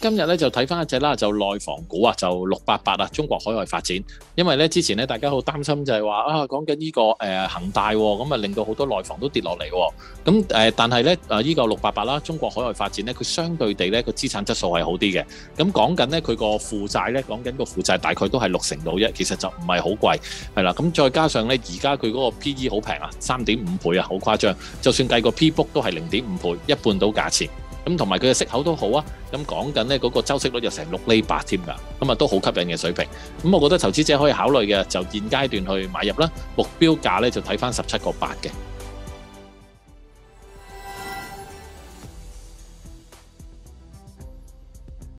今日咧就睇翻一隻啦，就內房股啊，就688啊，中國海外發展。因為咧之前咧大家好擔心就係話啊，講緊呢個恒大喎，咁啊令到好多內房都跌落嚟喎。咁但係咧呢個688啦，中國海外發展咧，佢相對地咧個資產質素係好啲嘅。咁講緊咧佢個負債咧，講緊個負債大概都係60%到啫，其實就唔係好貴，係啦。咁再加上咧而家佢嗰個 PE 好平啊，3.5倍啊，好誇張。就算計個 P book 都係0.5倍，一半到價錢。咁同埋佢嘅息口都好啊，咁講緊呢嗰個周息率就成6厘8添㗎，咁啊都好吸引嘅水平。咁我覺得投資者可以考慮嘅就現階段去買入啦，目標價咧就睇翻17.8嘅。